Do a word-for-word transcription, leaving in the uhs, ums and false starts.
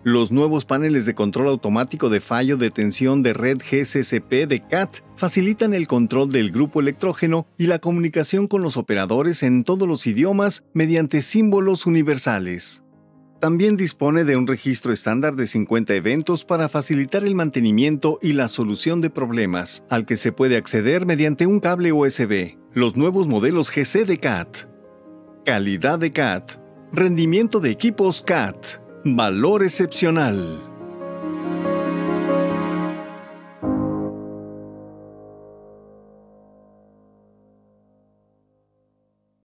Los nuevos paneles de control automático de fallo de tensión de red G C C P de C A T facilitan el control del grupo electrógeno y la comunicación con los operadores en todos los idiomas mediante símbolos universales. También dispone de un registro estándar de cincuenta eventos para facilitar el mantenimiento y la solución de problemas, al que se puede acceder mediante un cable U S B. Los nuevos modelos G C de C A T. Calidad de C A T. Rendimiento de equipos C A T. Valor excepcional.